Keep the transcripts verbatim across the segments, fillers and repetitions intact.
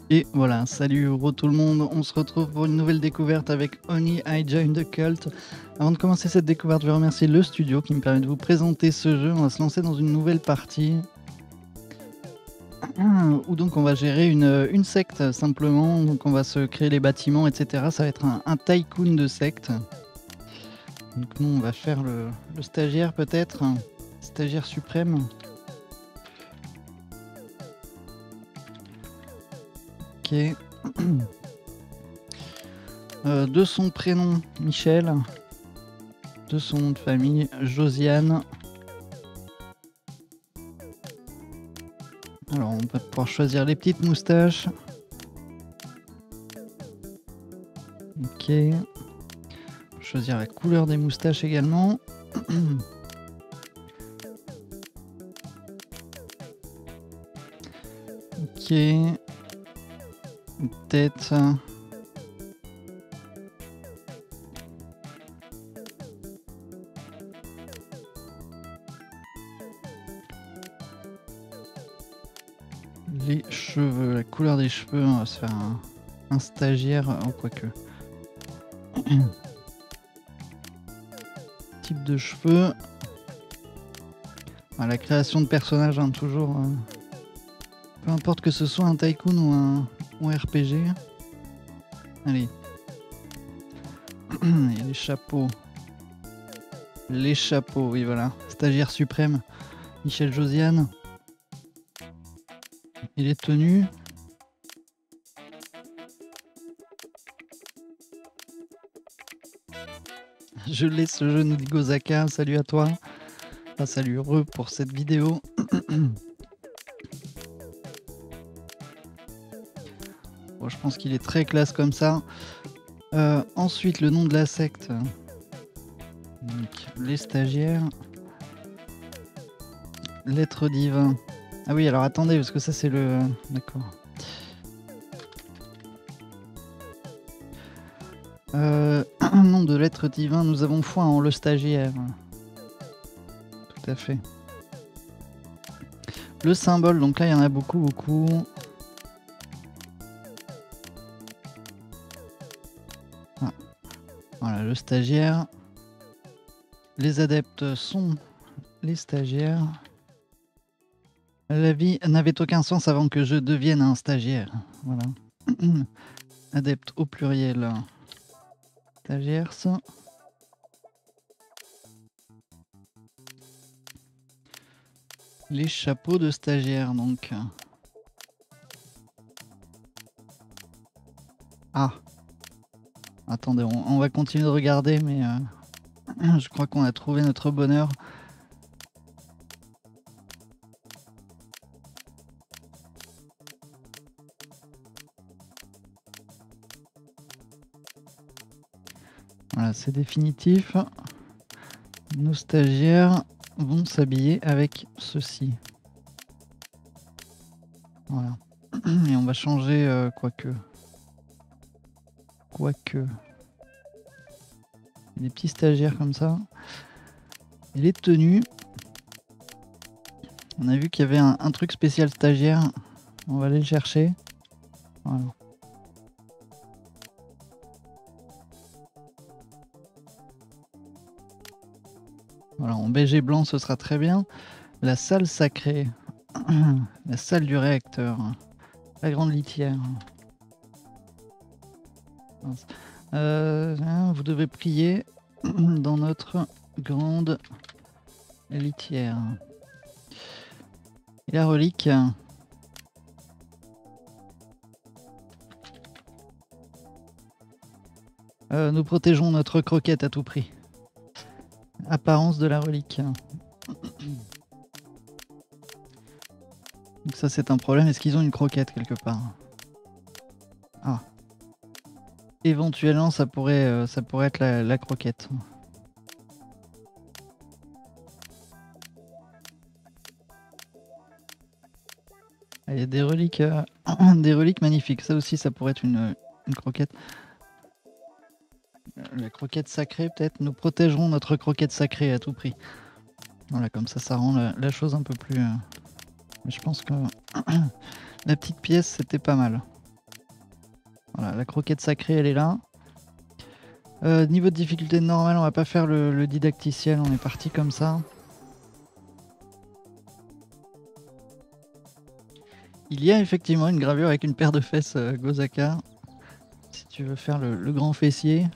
Et voilà, salut re tout le monde, on se retrouve pour une nouvelle découverte avec Oni I Joined the Cult. Avant de commencer cette découverte, je vais remercier le studio qui me permet de vous présenter ce jeu. On va se lancer dans une nouvelle partie. Où donc on va gérer une, une secte simplement, donc on va se créer les bâtiments, et cetera. Ça va être un, un tycoon de secte. Donc nous on va faire le, le stagiaire peut-être, stagiaire suprême. Ok. Euh, de son prénom, Michel. De son nom de famille, Josiane. Alors, on va pouvoir choisir les petites moustaches. Ok. Choisir la couleur des moustaches également. Ok. Tête. Les cheveux, la couleur des cheveux, on va se faire un, un stagiaire, oh, quoique. Type de cheveux. Ah, la création de personnages, hein, toujours. Euh, peu importe que ce soit un tycoon ou un, ou un R P G. Allez. Il y a les chapeaux. Les chapeaux, oui, voilà. Stagiaire suprême, Michel Josiane. Il est tenu. Je laisse ce jeu, nous dit Gozaka. Salut à toi. Enfin, salut heureux pour cette vidéo. Bon, je pense qu'il est très classe comme ça. Euh, ensuite, le nom de la secte. Donc, les stagiaires. L'être divin. Ah oui, alors attendez, parce que ça c'est le... D'accord. Euh, nom de l'être divin, nous avons foi en le stagiaire. Tout à fait. Le symbole, donc là il y en a beaucoup, beaucoup. Ah. Voilà, le stagiaire. Les adeptes sont les stagiaires. La vie n'avait aucun sens avant que je devienne un stagiaire. Voilà. Adepte au pluriel. Stagiaires. Les chapeaux de stagiaire, donc. Ah. Attendez, on, on va continuer de regarder, mais euh, je crois qu'on a trouvé notre bonheur. Voilà, c'est définitif. Nos stagiaires vont s'habiller avec ceci. Voilà. Et on va changer, euh, quoique. Quoique. Des petits stagiaires comme ça. Et les tenues. On a vu qu'il y avait un, un truc spécial stagiaire. On va aller le chercher. Voilà. Voilà, en beige et blanc, ce sera très bien. La salle sacrée. La salle du réacteur. La grande litière. Euh, vous devez prier dans notre grande litière. Et la relique. Euh, nous protégeons notre croquette à tout prix. Apparence de la relique. Donc ça c'est un problème. Est-ce qu'ils ont une croquette quelque part? Ah. Éventuellement ça pourrait, euh, ça pourrait être la, la croquette. Il y a des reliques, euh, des reliques magnifiques. Ça aussi ça pourrait être une, une croquette. La croquette sacrée peut-être. Nous protégerons notre croquette sacrée à tout prix. Voilà, comme ça ça rend la, la chose un peu plus... Euh... Je pense que la petite pièce c'était pas mal. Voilà, la croquette sacrée, elle est là. Euh, niveau de difficulté normale, on va pas faire le, le didacticiel, on est parti comme ça. Il y a effectivement une gravure avec une paire de fesses euh, Gozaka, si tu veux faire le, le grand fessier.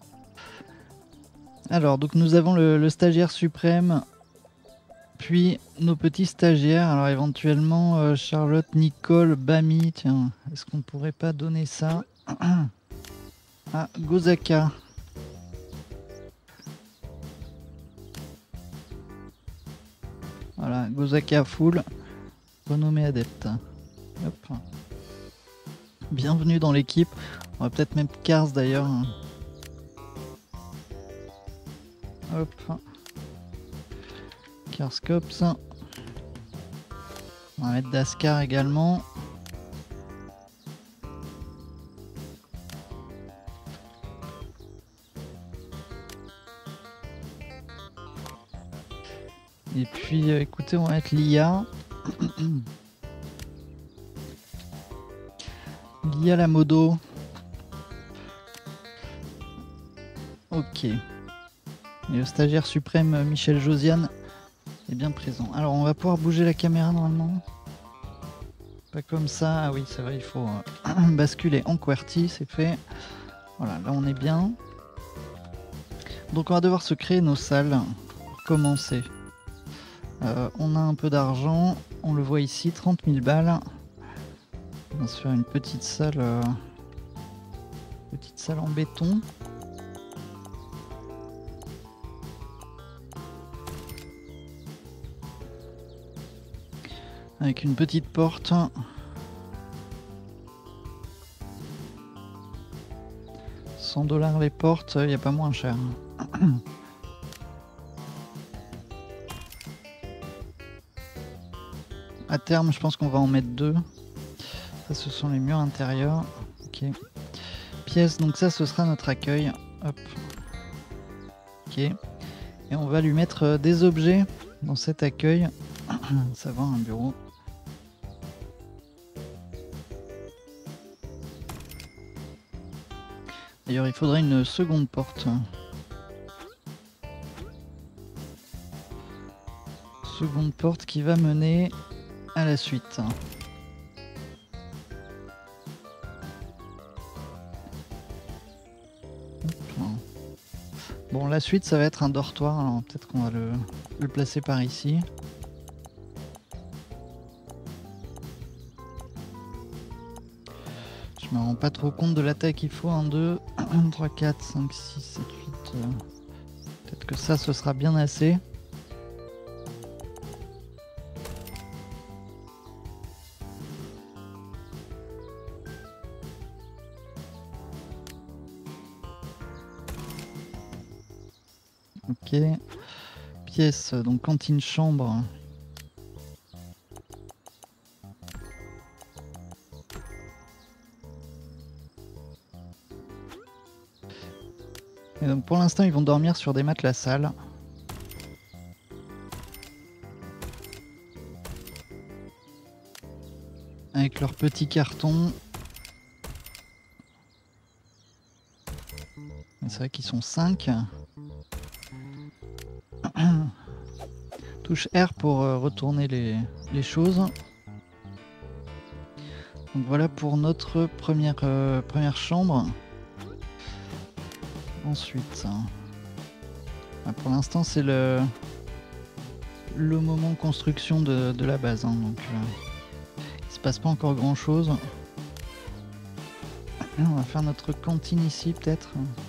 Alors, donc nous avons le, le stagiaire suprême, puis nos petits stagiaires. Alors éventuellement euh, Charlotte, Nicole, Bami, tiens, est-ce qu'on pourrait pas donner ça à Gozaka? Voilà, Gozaka full, renommé adepte. Hop. Bienvenue dans l'équipe. On va peut-être mettre Kars d'ailleurs. Hop. Kars Cops. On va mettre Daskar également. Et puis euh, écoutez, on va mettre l'I A. L'I A la modo. Ok. Et le stagiaire suprême Michel Josiane est bien présent. Alors on va pouvoir bouger la caméra normalement. Pas comme ça. Ah oui, c'est vrai, il faut euh, basculer en QWERTY, c'est fait. Voilà, là on est bien. Donc on va devoir se créer nos salles pour commencer. Euh, on a un peu d'argent, on le voit ici, trente mille balles. On va se faire une petite salle, euh, petite salle en béton. Avec une petite porte. cent dollars les portes, il n'y a pas moins cher. À terme, je pense qu'on va en mettre deux. Ça, ce sont les murs intérieurs. Ok. Pièce, donc ça, ce sera notre accueil. Hop. Ok. Et on va lui mettre des objets dans cet accueil. Ça va, un bureau. D'ailleurs, il faudrait une seconde porte. Seconde porte qui va mener à la suite. Bon, la suite, ça va être un dortoir. Alors peut-être qu'on va le, le placer par ici. Je me rends pas trop compte de la taille qu'il faut. un, deux, trois, quatre, cinq, six, sept, huit. Euh... Peut-être que ça, ce sera bien assez. Ok. Pièce, donc cantine chambre. Et donc pour l'instant, ils vont dormir sur des matelas sales. Avec leurs petits cartons. C'est vrai qu'ils sont cinq. Touche R pour euh, retourner les, les choses. Donc voilà pour notre première, euh, première chambre. Ensuite, ah, pour l'instant c'est le, le moment construction de, de la base. Hein, donc euh, il se passe pas encore grand chose. On va faire notre cantine ici peut-être.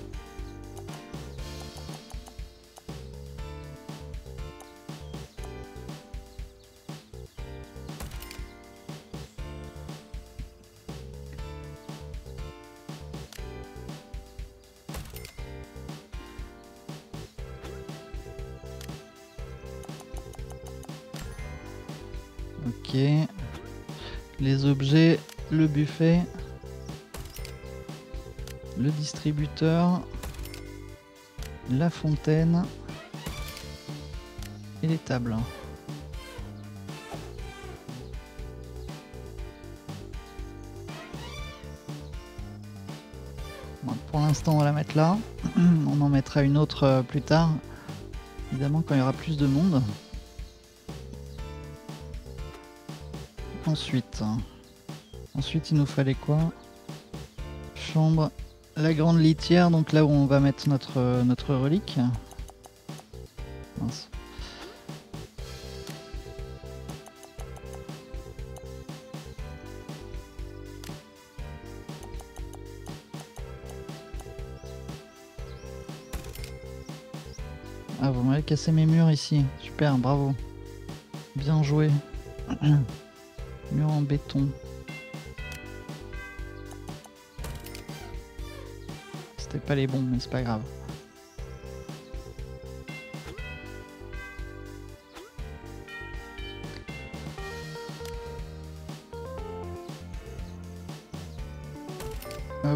Ok, les objets, le buffet, le distributeur, la fontaine et les tables. pour l'instant on va la mettre là. On en mettra une autre euh, plus tard, évidemment quand il y aura plus de monde. Ensuite, ensuite il nous fallait quoi? Chambre, la grande litière, donc là où on va mettre notre, euh, notre relique. Mince. Ah, vous m'avez cassé mes murs ici. Super, bravo. Bien joué. Mur en béton. C'était pas les bons, mais c'est pas grave. Hop.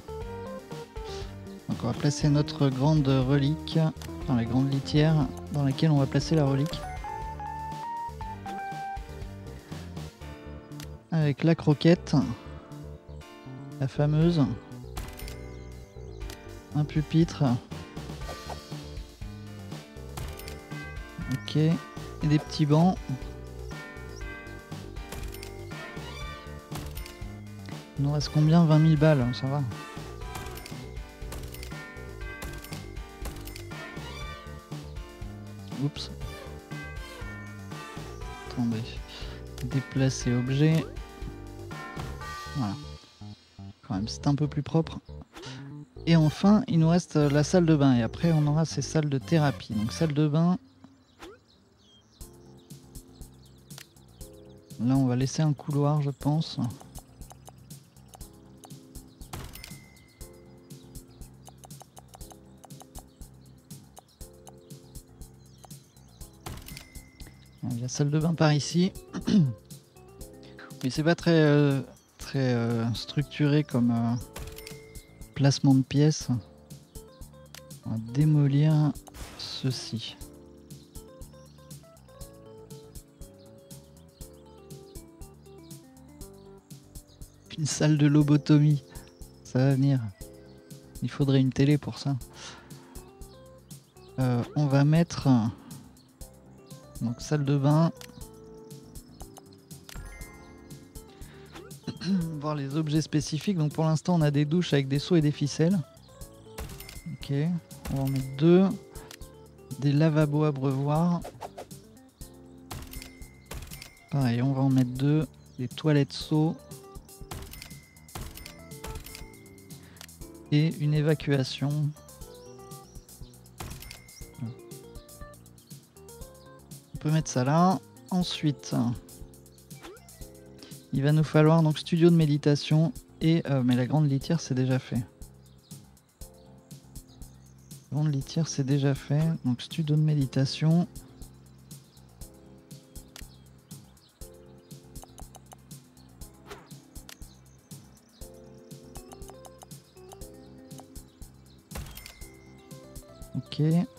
Donc on va placer notre grande relique, enfin la grande litière dans laquelle on va placer la relique. Avec la croquette, la fameuse, un pupitre, ok, et des petits bancs. Il nous reste combien? vingt mille balles, ça va. Oups. Attendez. Déplacer objet. Voilà. Quand même, c'est un peu plus propre. Et enfin, il nous reste la salle de bain. Et après, on aura ces salles de thérapie. Donc, salle de bain. Là, on va laisser un couloir, je pense. La salle de bain par ici. Oui, c'est pas très, euh, très euh, structuré comme euh, placement de pièces. On va démolir ceci. Une salle de lobotomie. Ça va venir. Il faudrait une télé pour ça. Euh, on va mettre... Donc salle de bain. Voir les objets spécifiques. Donc pour l'instant on a des douches avec des seaux et des ficelles. Ok. On va en mettre deux. Des lavabos abreuvoirs. Pareil, on va en mettre deux. Des toilettes seaux. Et une évacuation. On peut mettre ça là. Ensuite, il va nous falloir donc studio de méditation et euh, mais la grande litière c'est déjà fait. La grande litière c'est déjà fait. Donc studio de méditation. Ok.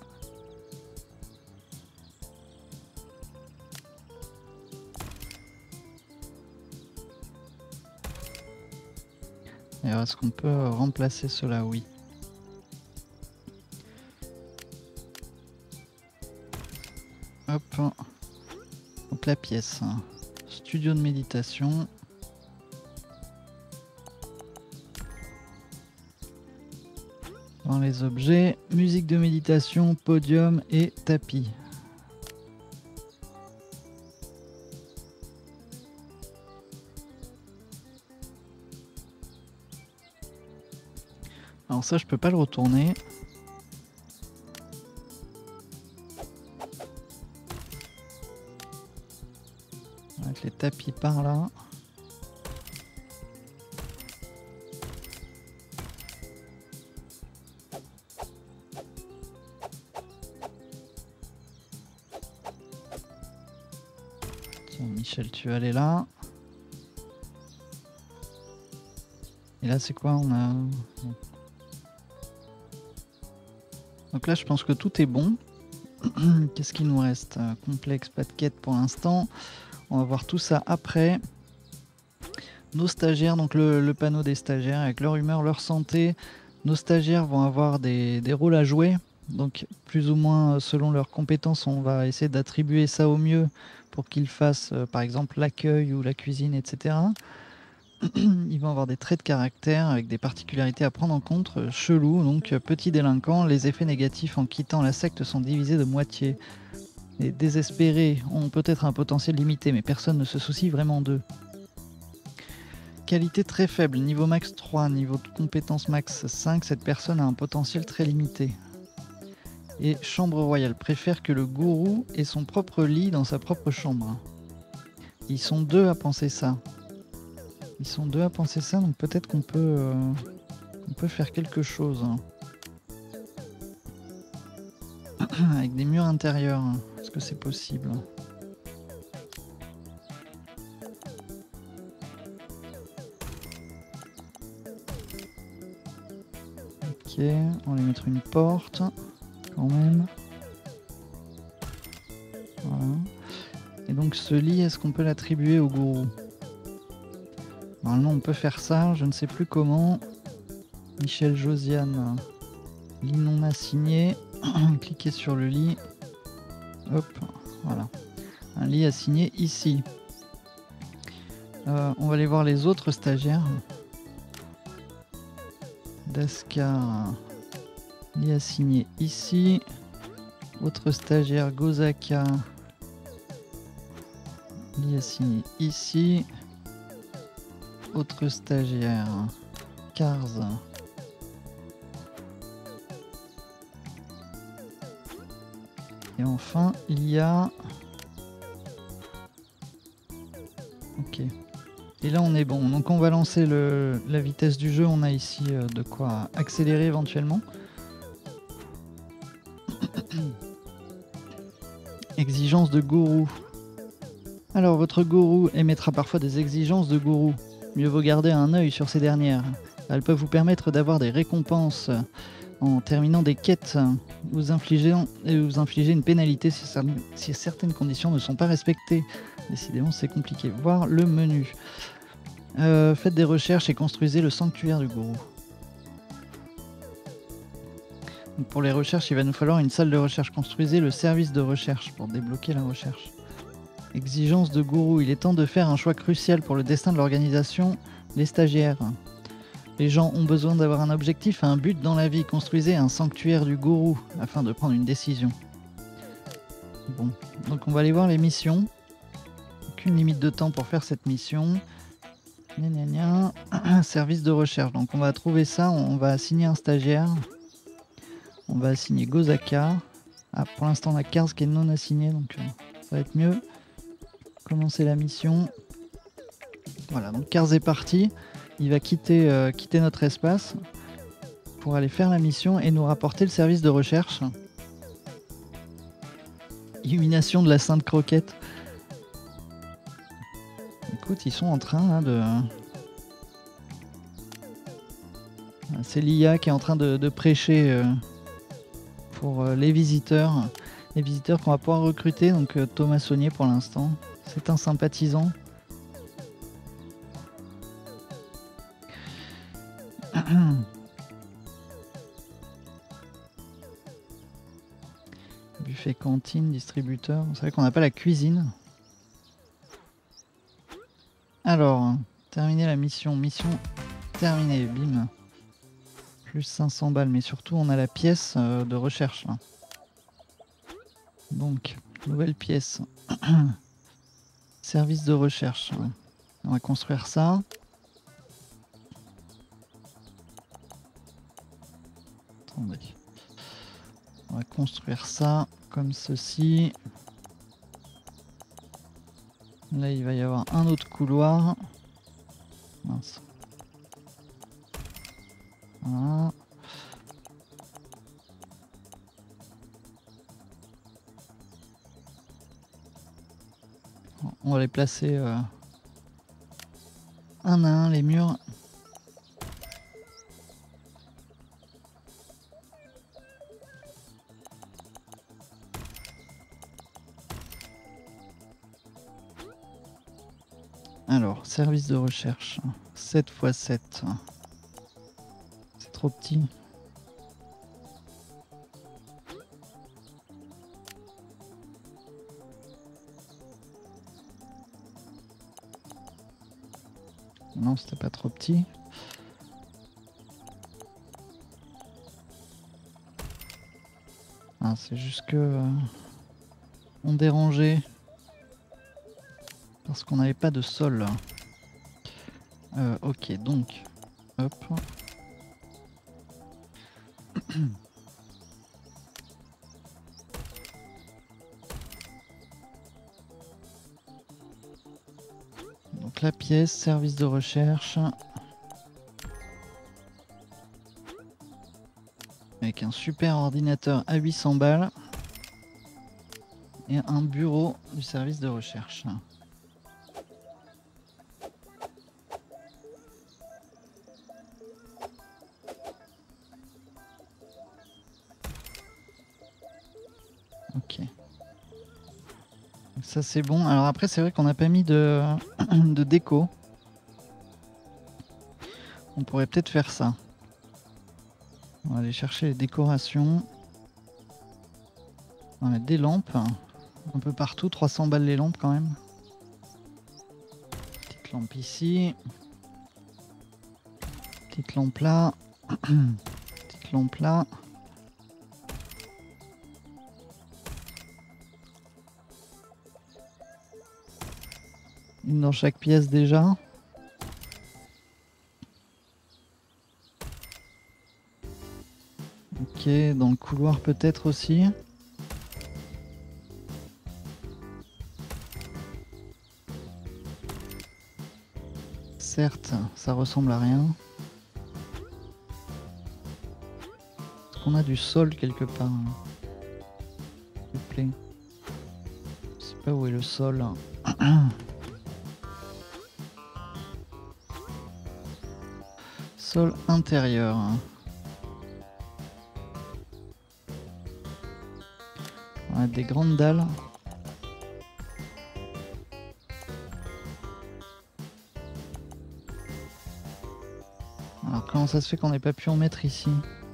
Et est-ce qu'on peut remplacer cela? Oui. Hop. Donc la pièce. Studio de méditation. Dans les objets, musique de méditation, podium et tapis. Alors ça, je peux pas le retourner. Avec les tapis par là. Tiens, Michel, tu vas aller là. Et là, c'est quoi? On a... Donc là, je pense que tout est bon. Qu'est-ce qu'il nous reste? Complexe, pas de quête pour l'instant. On va voir tout ça après. Nos stagiaires, donc le, le panneau des stagiaires avec leur humeur, leur santé, nos stagiaires vont avoir des, des rôles à jouer. Donc plus ou moins selon leurs compétences, on va essayer d'attribuer ça au mieux pour qu'ils fassent euh, par exemple l'accueil ou la cuisine, et cetera. Ils vont avoir des traits de caractère avec des particularités à prendre en compte. euh, Chelou, donc euh, petit délinquant, les effets négatifs en quittant la secte sont divisés de moitié. Les désespérés ont peut-être un potentiel limité, mais personne ne se soucie vraiment d'eux. Qualité très faible, niveau max trois, niveau de compétence max cinq, cette personne a un potentiel très limité. Et chambre royale, préfère que le gourou ait son propre lit dans sa propre chambre. Ils sont deux à penser ça. Ils sont deux à penser ça, donc peut-être qu'on peut, euh, on peut faire quelque chose. Avec des murs intérieurs, est-ce que c'est possible? Ok, on va lui mettre une porte, quand même. Voilà. Et donc ce lit, est-ce qu'on peut l'attribuer au gourou? Normalement on peut faire ça, je ne sais plus comment. Michel Josiane, lit non assigné. Cliquez sur le lit. Hop, voilà. Un lit assigné ici. Euh, on va aller voir les autres stagiaires. Daskar, lit assigné ici. Autre stagiaire, Gozaka, lit assigné ici. Autre stagiaire, Kars. Et enfin, il y a... Ok. Et là, on est bon. Donc, on va lancer le... la vitesse du jeu. On a ici euh, de quoi accélérer éventuellement. Exigence de gourou. Alors, votre gourou émettra parfois des exigences de gourou. Mieux vaut garder un œil sur ces dernières. Elles peuvent vous permettre d'avoir des récompenses en terminant des quêtes, vous infligez, vous infligez une pénalité si, ça, si certaines conditions ne sont pas respectées. Décidément, c'est compliqué. Voir le menu. Euh, faites des recherches et construisez le sanctuaire du gourou. Donc pour les recherches, il va nous falloir une salle de recherche. Construisez le service de recherche pour débloquer la recherche. Exigence de gourou. Il est temps de faire un choix crucial pour le destin de l'organisation, les stagiaires. Les gens ont besoin d'avoir un objectif, un but dans la vie. Construisez un sanctuaire du gourou afin de prendre une décision. Bon, donc on va aller voir les missions. Aucune limite de temps pour faire cette mission. Gna gna gna. Service de recherche. Donc on va trouver ça, on va assigner un stagiaire. On va assigner Gozaka. Ah, pour l'instant on a Kars qui est non assigné, donc euh, ça va être mieux. Commencer la mission. Voilà, donc Kars est parti. Il va quitter, euh, quitter notre espace pour aller faire la mission et nous rapporter le service de recherche. Illumination de la Sainte Croquette. Écoute, ils sont en train là, de... C'est l'I A qui est en train de, de prêcher euh, pour euh, les visiteurs. Les visiteurs qu'on va pouvoir recruter. Donc euh, Thomas Saunier pour l'instant. C'est un sympathisant. Buffet cantine, distributeur. C'est vrai qu'on n'a pas la cuisine. Alors, terminer la mission. Mission terminée, bim. Plus cinq cents balles, mais surtout on a la pièce euh, de recherche. Là. Donc, nouvelle pièce. Service de recherche. On va construire ça. Attendez. On va construire ça comme ceci. Là, il va y avoir un autre couloir. Mince. Voilà. On va les placer euh, un à un, les murs. Alors, service de recherche. sept fois sept. sept trop petit. Non, c'était pas trop petit. Ah, c'est juste que euh, on dérangeait parce qu'on n'avait pas de sol. Euh, ok, donc, hop. Donc la pièce, service de recherche. Avec un super ordinateur à huit cents balles. Et un bureau du service de recherche. Ok. Donc ça c'est bon. Alors après c'est vrai qu'on n'a pas mis de, de déco. On pourrait peut-être faire ça. On va aller chercher les décorations. On va mettre des lampes. Un peu partout. trois cents balles les lampes quand même. Petite lampe ici. Petite lampe là. Petite lampe là. Une dans chaque pièce déjà. Ok, dans le couloir peut-être aussi. Certes, ça ressemble à rien. Est-ce qu'on a du sol quelque part? S'il vous plaît. Je sais pas où est le sol. Sol intérieur. On a des grandes dalles. Alors comment ça se fait qu'on n'ait pas pu en mettre ici?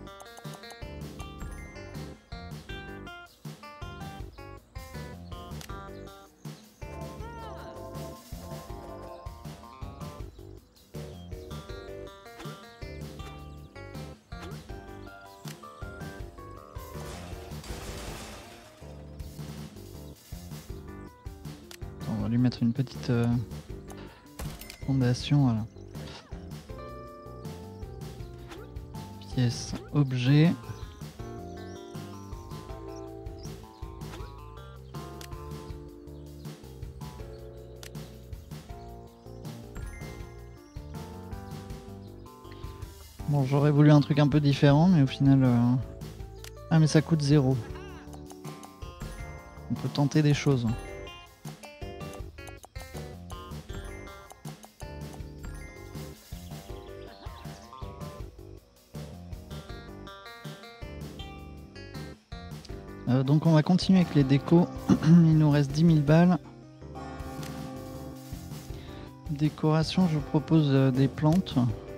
On va lui mettre une petite euh, fondation, voilà. Pièce, objet. Bon, j'aurais voulu un truc un peu différent, mais au final... Euh... Ah, mais ça coûte zéro. On peut tenter des choses. Euh, donc on va continuer avec les décos. Il nous reste dix mille balles. Décoration, je vous propose euh, des plantes.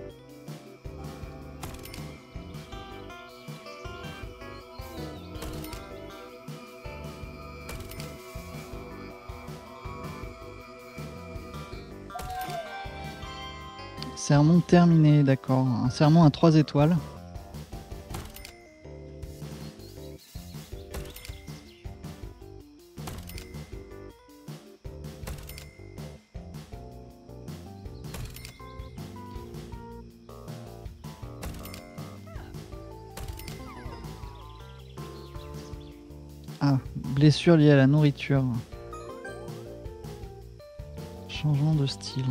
Sermon terminé, d'accord. Un sermon à trois étoiles. Ah, blessure liée à la nourriture. Changement de style.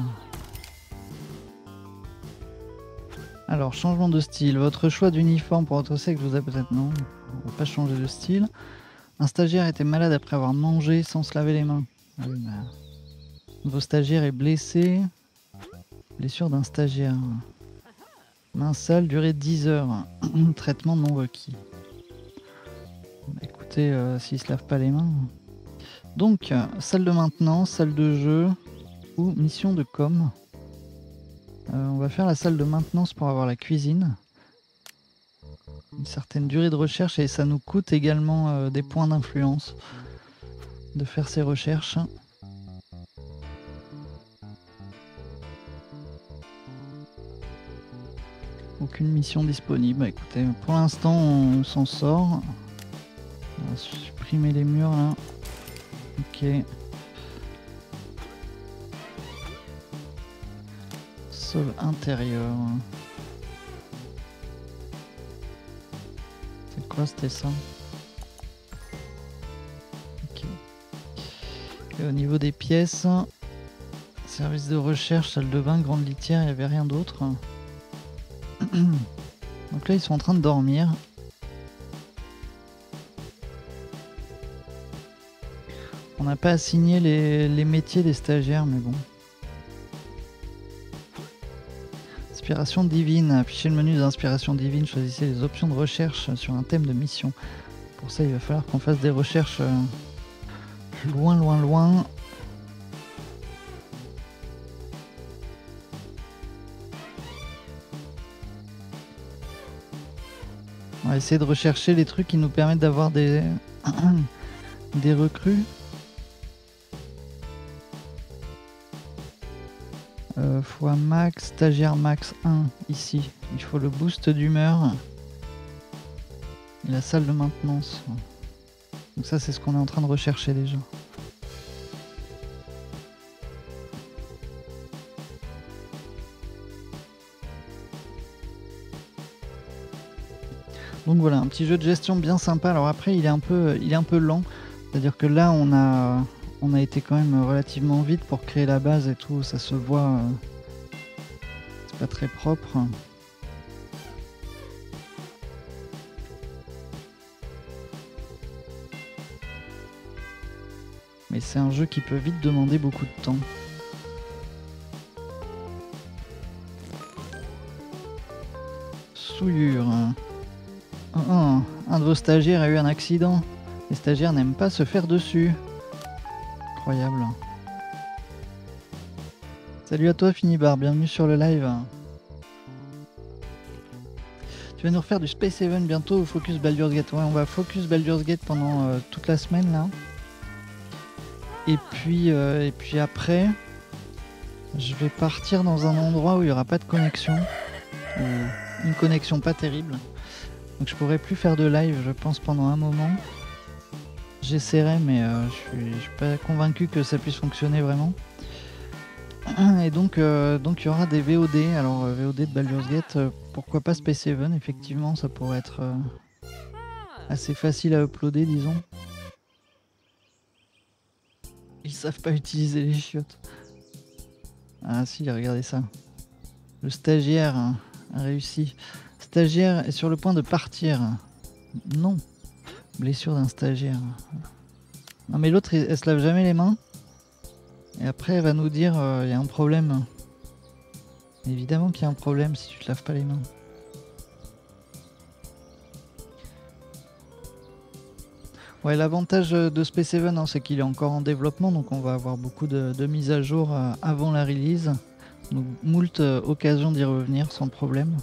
Alors, changement de style. Votre choix d'uniforme pour votre sexe vous a peut-être... Non, on va pas changer de style. Un stagiaire était malade après avoir mangé sans se laver les mains. Ah oui, bah... Vos stagiaire est blessé. Blessure d'un stagiaire. Main sale, durée dix heures. Traitement non requis. Bah, écoutez, euh, s'il se lave pas les mains... Donc, euh, salle de maintenance, salle de jeu ou mission de com. Euh, on va faire la salle de maintenance pour avoir la cuisine. une certaine durée de recherche et ça nous coûte également euh, des points d'influence de faire ces recherches. Aucune mission disponible. Bah, écoutez, pour l'instant on s'en sort. On va supprimer les murs là. Ok. Sol intérieur. C'est quoi, c'était ça? Ok. Et au niveau des pièces, service de recherche, salle de bain, grande litière, il n'y avait rien d'autre. Donc là ils sont en train de dormir. On n'a pas assigné les, les métiers des stagiaires, mais bon. Inspiration divine. Affichez le menu d'inspiration divine. Choisissez les options de recherche sur un thème de mission. Pour ça, il va falloir qu'on fasse des recherches euh, loin, loin, loin. On va essayer de rechercher les trucs qui nous permettent d'avoir des, des recrues. Euh, fois max, stagiaire max un, ici. Il faut le boost d'humeur. Et la salle de maintenance. Donc ça, c'est ce qu'on est en train de rechercher déjà. Donc voilà, un petit jeu de gestion bien sympa. Alors après, il est un peu, il est un peu lent. C'est-à-dire que là, on a, on a été quand même relativement vite pour créer la base et tout. Ça se voit. Euh, c'est pas très propre. Mais c'est un jeu qui peut vite demander beaucoup de temps. Souillure. Oh, oh, un de vos stagiaires a eu un accident. Les stagiaires n'aiment pas se faire dessus. Incroyable. Salut à toi Finibar, bienvenue sur le live. Tu vas nous refaire du Space Haven bientôt au Focus Baldur's Gate. Ouais, on va Focus Baldur's Gate pendant euh, toute la semaine là. Et puis, euh, et puis après, je vais partir dans un endroit où il n'y aura pas de connexion. Ou une connexion pas terrible. Donc je pourrais plus faire de live, je pense, pendant un moment. J'essaierai, mais euh, je suis, je suis pas convaincu que ça puisse fonctionner vraiment. Et donc, euh, donc il y aura des V O D. Alors euh, V O D de Baldur's Gate, euh, pourquoi pas Space Haven, effectivement, ça pourrait être euh, assez facile à uploader, disons. Ils savent pas utiliser les chiottes. Ah si, regardez ça. Le stagiaire hein, a réussi. Stagiaire est sur le point de partir. Non. Blessure d'un stagiaire. Non mais l'autre, elle se lave jamais les mains. Et après, elle va nous dire, il euh, y a un problème. Évidemment qu'il y a un problème si tu te laves pas les mains. Ouais, l'avantage de Space Haven, hein, c'est qu'il est encore en développement, donc on va avoir beaucoup de, de mises à jour euh, avant la release. Donc moult euh, occasions d'y revenir sans problème.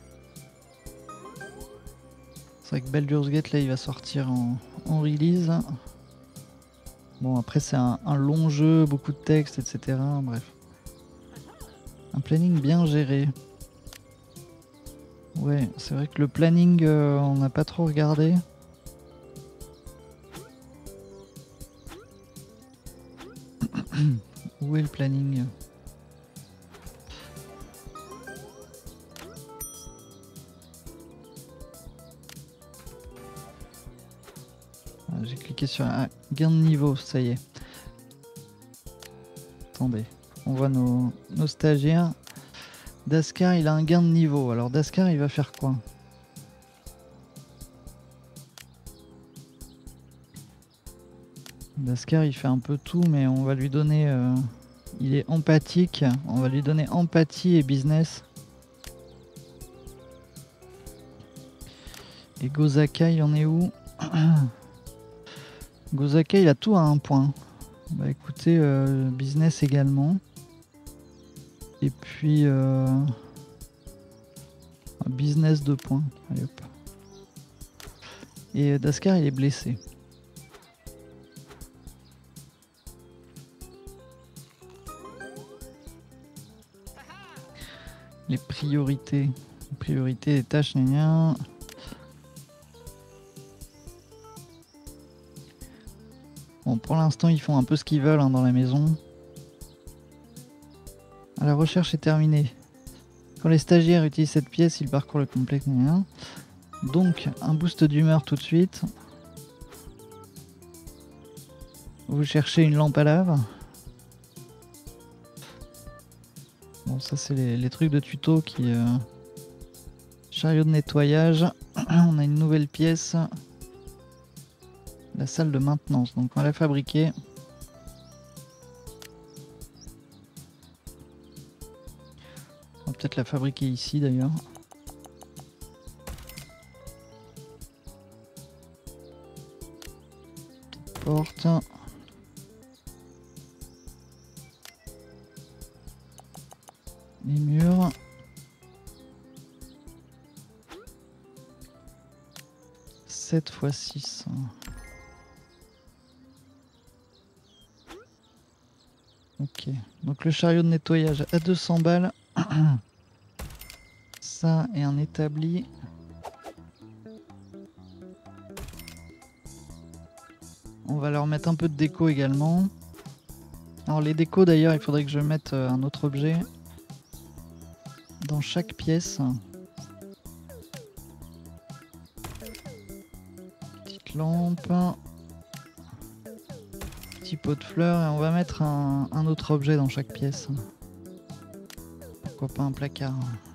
C'est vrai que Baldur's Gate, là, il va sortir en, en release. Bon, après, c'est un, un long jeu, beaucoup de texte, et cetera. Bref. Un planning bien géré. Ouais, c'est vrai que le planning, euh, on n'a pas trop regardé. Où est le planning ? J'ai cliqué sur un gain de niveau, ça y est. Attendez, on voit nos, nos stagiaires. Daskar, il a un gain de niveau. Alors Daskar, il va faire quoi ? Daskar, il fait un peu tout, mais on va lui donner... Euh, il est empathique. On va lui donner empathie et business. Et Gozaka, il en est où ? Gozaka, il a tout à un point. Bah écoutez, euh, business également. Et puis... Euh, business deux points. Allez hop. Et Daskar, il est blessé. Les priorités. Les priorités des tâches, gna gna. Bon, pour l'instant, ils font un peu ce qu'ils veulent hein, dans la maison. Ah, la recherche est terminée. Quand les stagiaires utilisent cette pièce, ils parcourent le complexe. Gna gna. Donc, un boost d'humeur tout de suite. Vous cherchez une lampe à lave. Bon, ça c'est les, les trucs de tuto qui... Euh... Chariot de nettoyage. On a une nouvelle pièce. La salle de maintenance. Donc on va la fabriquer. On va peut-être la fabriquer ici d'ailleurs. Porte. Les murs. sept fois six. Ok. Donc le chariot de nettoyage à deux cents balles. Ça est un établi. On va leur mettre un peu de déco également. Alors les décos d'ailleurs, il faudrait que je mette un autre objet dans chaque pièce. Petite lampe. Petit pot de fleurs et on va mettre un, un autre objet dans chaque pièce. Pourquoi pas un placard?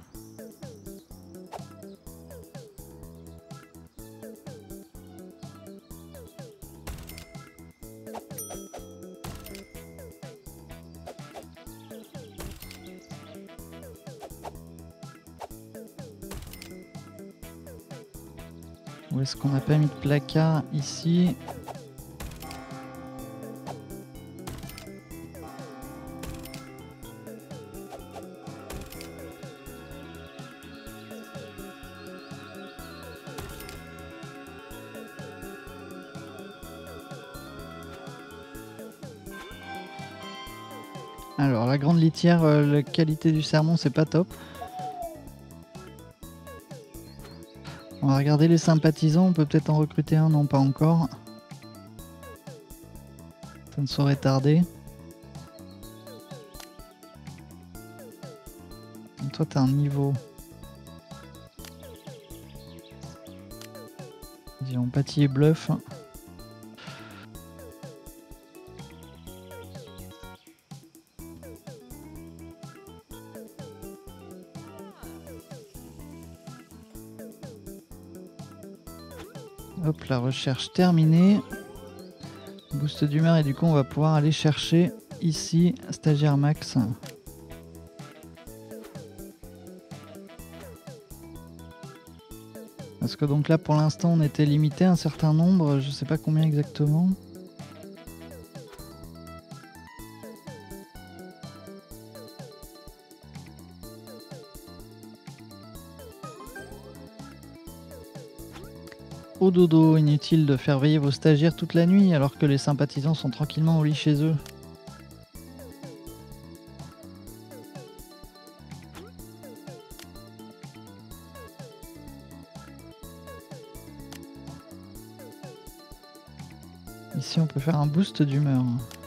Où est-ce qu'on n'a pas mis de placard? Ici. Alors la grande litière, euh, la qualité du sermon c'est pas top. On va regarder les sympathisants, on peut peut-être en recruter un, non pas encore. Ça ne saurait tarder. Donc toi t'as un niveau. Disons pâtis et bluff. Hop, la recherche terminée. Boost d'humeur et du coup on va pouvoir aller chercher ici stagiaire max. Parce que donc là pour l'instant on était limité à un certain nombre, je sais pas combien exactement. Au dodo, inutile de faire veiller vos stagiaires toute la nuit alors que les sympathisants sont tranquillement au lit chez eux. Ici on peut faire un boost d'humeur.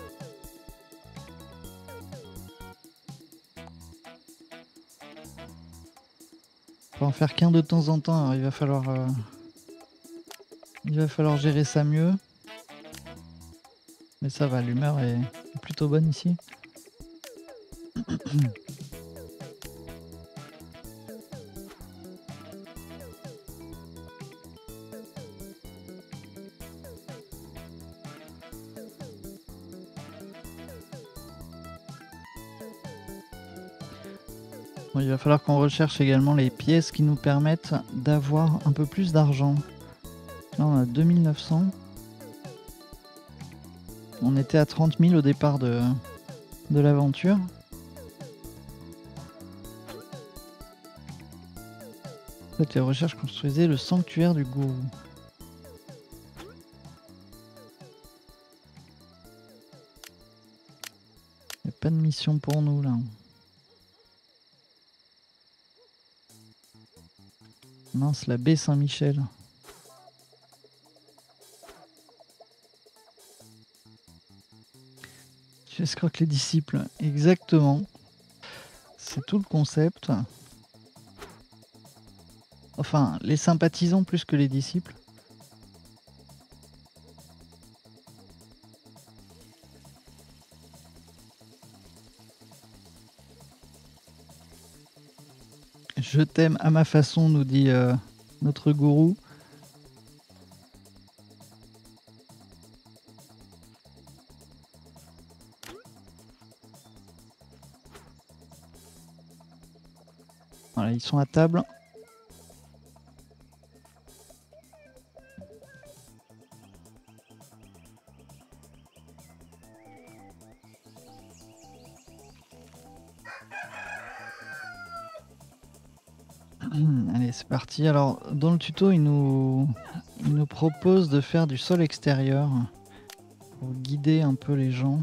On peut en faire qu'un de temps en temps, alors il va falloir... Euh... Il va falloir gérer ça mieux. Mais ça va, l'humeur est plutôt bonne ici. Bon, il va falloir qu'on recherche également les pièces qui nous permettent d'avoir un peu plus d'argent. Là on a deux mille neuf cents. On était à trente mille au départ de, de l'aventure. En fait, les recherches construisaient le sanctuaire du gourou. pas de mission pour nous là. Mince, la baie Saint-Michel. J'escroque les disciples, exactement. C'est tout le concept. Enfin, les sympathisants plus que les disciples. Je t'aime à ma façon, nous dit euh, notre gourou. Voilà, ils sont à table. Allez, c'est parti. Alors, dans le tuto, il nous, il nous propose de faire du sol extérieur pour guider un peu les gens.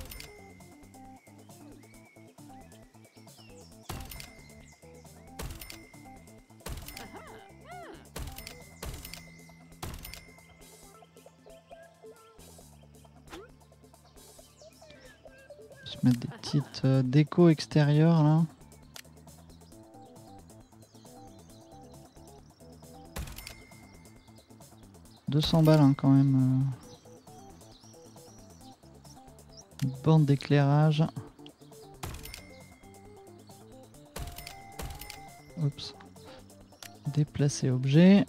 Se mettre des petites euh, décos extérieures là. deux cents balles hein, quand même. Une bande d'éclairage. Oups. Déplacer objet.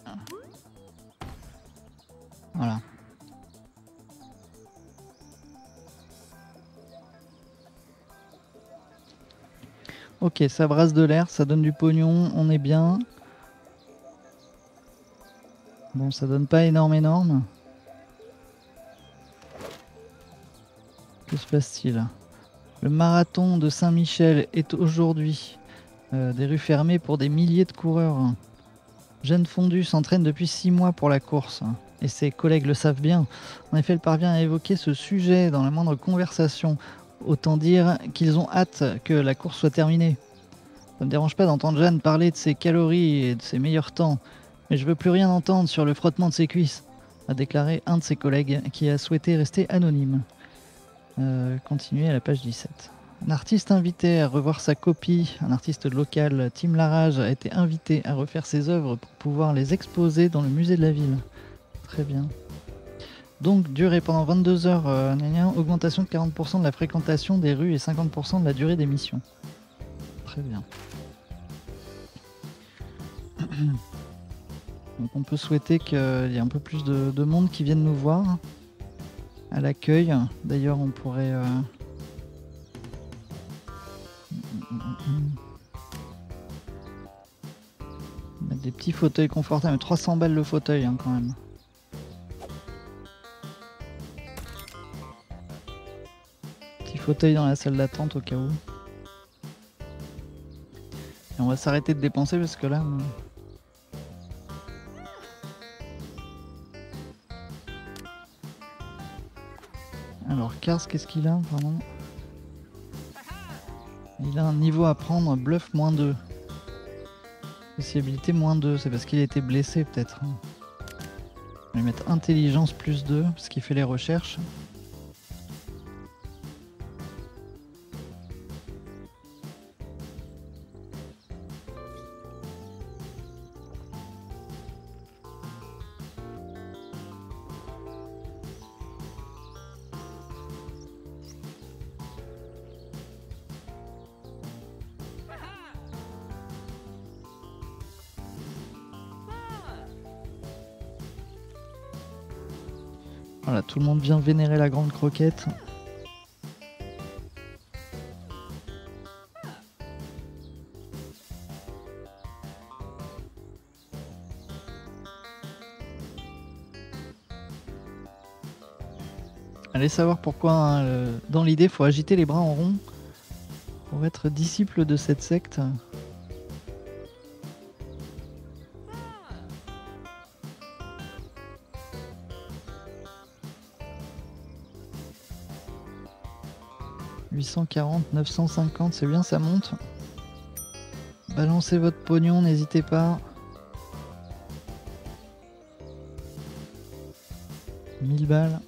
Voilà. Ok, ça brasse de l'air, ça donne du pognon, on est bien. Bon, ça donne pas énorme énorme. Que se passe-t-il? Le marathon de Saint-Michel est aujourd'hui euh, des rues fermées pour des milliers de coureurs. Jeanne Fondu s'entraîne depuis six mois pour la course. Et ses collègues le savent bien. En effet, elle parvient à évoquer ce sujet dans la moindre conversation. Autant dire qu'ils ont hâte que la course soit terminée. Ça ne me dérange pas d'entendre Jeanne parler de ses calories et de ses meilleurs temps. Mais je veux plus rien entendre sur le frottement de ses cuisses, a déclaré un de ses collègues qui a souhaité rester anonyme. Euh, continuez à la page dix-sept. Un artiste invité à revoir sa copie, un artiste local, Tim Larage, a été invité à refaire ses œuvres pour pouvoir les exposer dans le musée de la ville. Très bien. Donc, durée pendant vingt-deux heures, euh, augmentation de quarante pour cent de la fréquentation des rues et cinquante pour cent de la durée d'émission. Très bien. Donc on peut souhaiter qu'il y ait un peu plus de, de monde qui vienne nous voir à l'accueil. D'ailleurs, on pourrait... Euh... mettre des petits fauteuils confortables. trois cents balles le fauteuil hein, quand même. Petit fauteuil dans la salle d'attente au cas où. Et on va s'arrêter de dépenser parce que là... On... Alors, Cars, qu'est-ce qu'il a, pardon? Il a un niveau à prendre, bluff moins deux. Possibilité moins deux, c'est parce qu'il a été blessé peut-être. On va mettre intelligence plus deux, parce qu'il fait les recherches. Voilà, tout le monde vient vénérer la grande croquette. Allez savoir pourquoi, hein, le... dans l'idée, il faut agiter les bras en rond pour être disciple de cette secte. huit cent quarante, neuf cent cinquante, c'est bien, ça monte. Balancez votre pognon, n'hésitez pas. mille balles.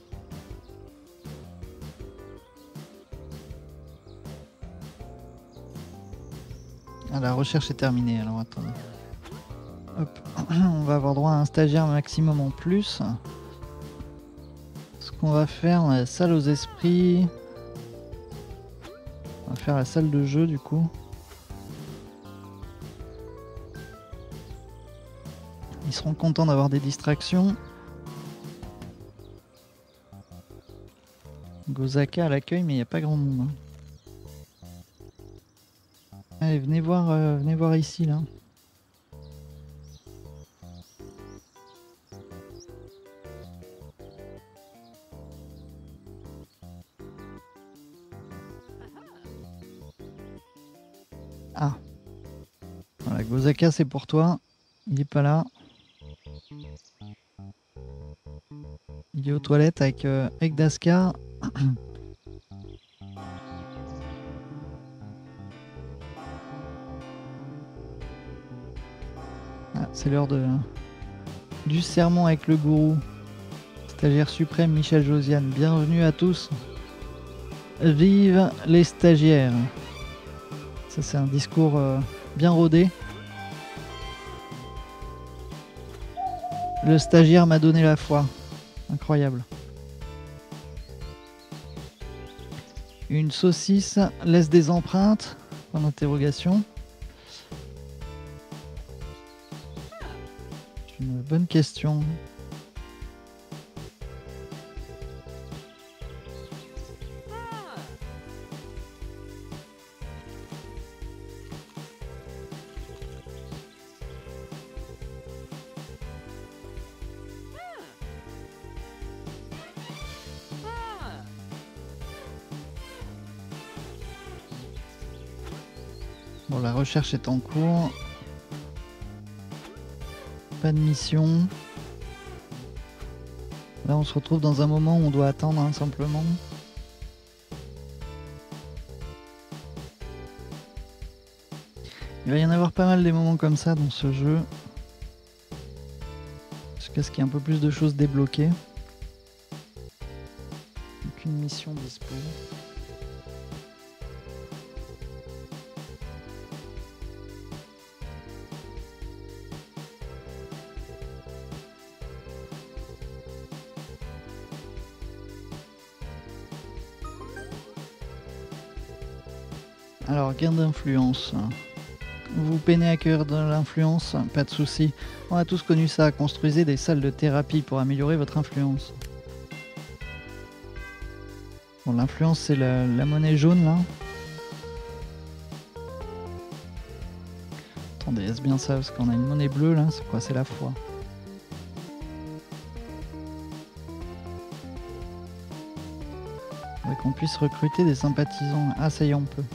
Ah, la recherche est terminée, alors attendez. Hop, on va avoir droit à un stagiaire maximum en plus. Ce qu'on va faire, on a la salle aux esprits. On va faire la salle de jeu du coup. Ils seront contents d'avoir des distractions. Gozaka à l'accueil, mais il n'y a pas grand monde. Allez, venez voir, euh, venez voir ici là. Ah. Voilà, Gozaka, c'est pour toi. Il est pas là. Il est aux toilettes avec, euh, avec Daskar. Ah, c'est l'heure de du sermon avec le gourou. Stagiaire suprême Michel Josiane. Bienvenue à tous. Vive les stagiaires. Ça c'est un discours euh, bien rodé. Le stagiaire m'a donné la foi. Incroyable. Une saucisse laisse des empreintes? Point d'interrogation. C'est une bonne question. Bon, la recherche est en cours. Pas de mission. Là, on se retrouve dans un moment où on doit attendre, hein, simplement. Il va y en avoir pas mal des moments comme ça dans ce jeu. Jusqu'à ce qu'il y ait un peu plus de choses débloquées. Aucune mission dispo. Alors, gain d'influence. Vous peinez à acquérir de l'influence? Pas de souci. On a tous connu ça. Construisez des salles de thérapie pour améliorer votre influence. Bon, l'influence, c'est la, la monnaie jaune, là. Attendez, est-ce bien ça? Parce qu'on a une monnaie bleue, là. C'est quoi? C'est la foi. Faudrait qu'on puisse recruter des sympathisants. Ah, ça y est, on peut.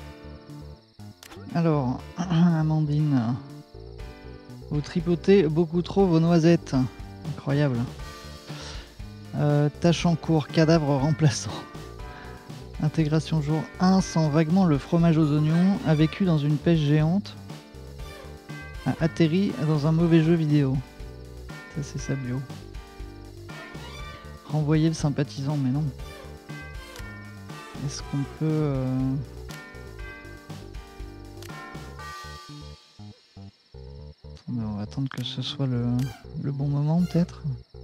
Alors, Amandine, vous tripotez beaucoup trop vos noisettes. Incroyable. Euh, tâche en cours, cadavre remplaçant. Intégration jour un, sent vaguement le fromage aux oignons, a vécu dans une pêche géante, a atterri dans un mauvais jeu vidéo. Ça c'est sa bio. Renvoyer le sympathisant, mais non. Est-ce qu'on peut... Euh... On va attendre que ce soit le, le bon moment peut-être.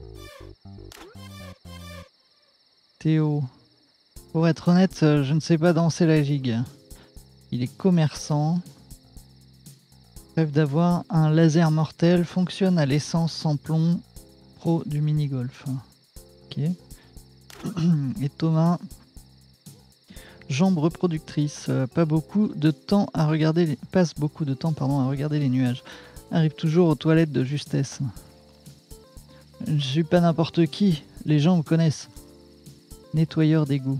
Théo. Pour être honnête, je ne sais pas danser la gigue. Il est commerçant. Rêve d'avoir un laser mortel. Fonctionne à l'essence sans plomb. Pro du mini-golf. Ok. Et Thomas. Jambe reproductrice. Pas beaucoup de temps à regarder les... Passe beaucoup de temps pardon, à regarder les nuages. Arrive toujours aux toilettes de justesse. Je suis pas n'importe qui, les gens me connaissent. Nettoyeur d'égout.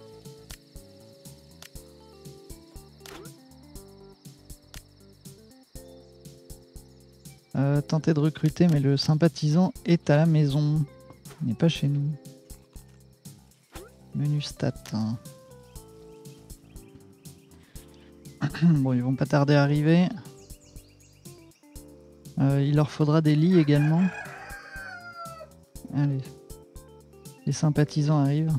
Euh, tenter de recruter, mais le sympathisant est à la maison. Il n'est pas chez nous. Menu stats. Bon, ils vont pas tarder à arriver. Euh, il leur faudra des lits également. Allez. Les sympathisants arrivent.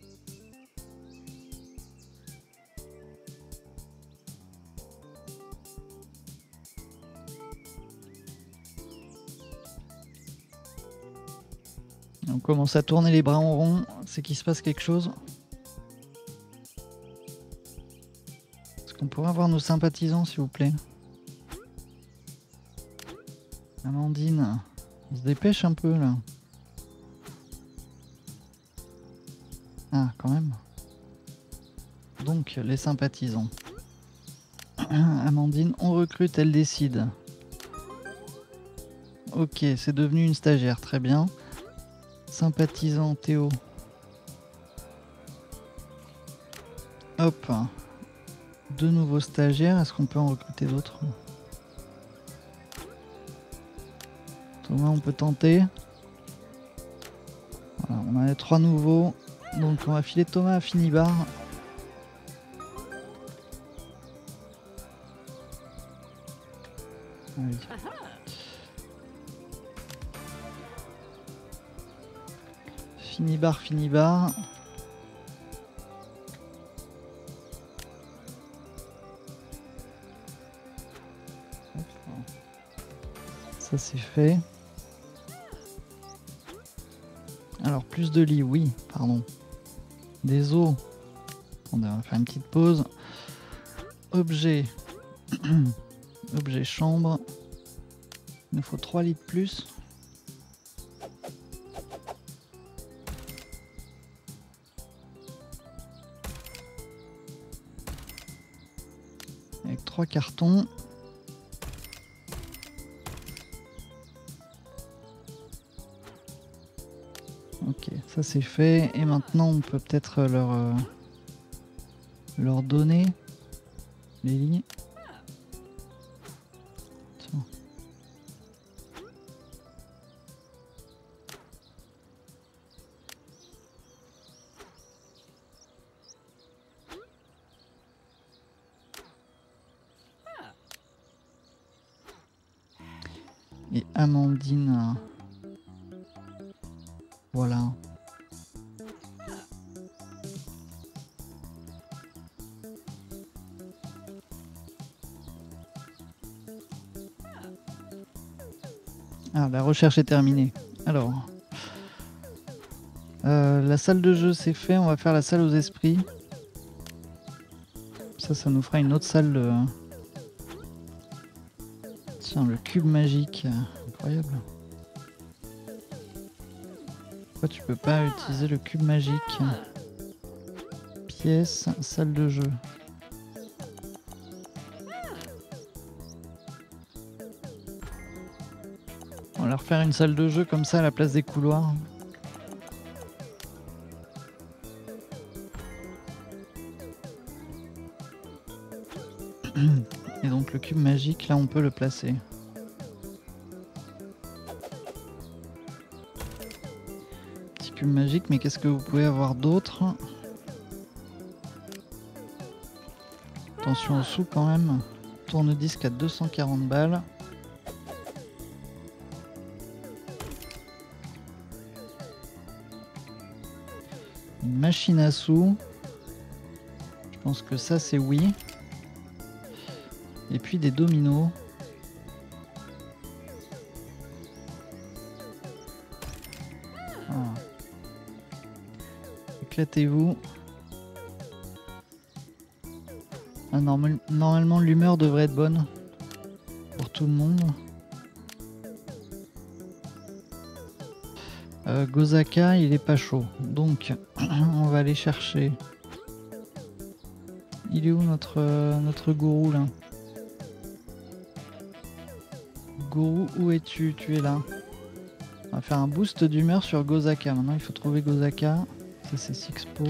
On commence à tourner les bras en rond, c'est qu'il se passe quelque chose. Est-ce qu'on pourrait avoir nos sympathisants, s'il vous plaît? Amandine, on se dépêche un peu là. Ah, quand même. Donc, les sympathisants. Amandine, on recrute, elle décide. Ok, c'est devenu une stagiaire, très bien. Sympathisant Théo. Hop. Deux nouveaux stagiaires. Est-ce qu'on peut en recruter d'autres? Thomas, on peut tenter. Voilà, on a les trois nouveaux. Donc on va filer Thomas à Finibar. Ah oui. Finibar, Finibar. Ça c'est fait. Alors plus de lits, oui, pardon. Des os. On va faire une petite pause. Objet. Objet chambre. Il nous faut trois lits de plus. Avec trois cartons. Ok, ça c'est fait. Et maintenant on peut peut-être leur, euh, leur donner les lits. Tiens. Et Amandine. Voilà. Ah, la recherche est terminée. Alors, euh, la salle de jeu c'est fait. On va faire la salle aux esprits. Ça, ça nous fera une autre salle de... Tiens, le cube magique. Incroyable. Pourquoi tu peux pas utiliser le cube magique? Pièce, salle de jeu. On va leur faire une salle de jeu comme ça à la place des couloirs. Et donc le cube magique, là on peut le placer. Petit cube magique, mais qu'est-ce que vous pouvez avoir d'autre? Attention au sous quand même. Tourne-disque à deux cent quarante balles. Une machine à sous. Je pense que ça c'est oui. Et puis des dominos. Ah. Éclatez-vous. Ah, normal, normalement l'humeur devrait être bonne pour tout le monde. Euh, Gozaka il est pas chaud, donc on va aller chercher. Il est où notre, euh, notre gourou là? Gourou, où es-tu? Tu es là. On va faire un boost d'humeur sur Gozaka. Maintenant il faut trouver Gozaka. Ça c'est Sixpo.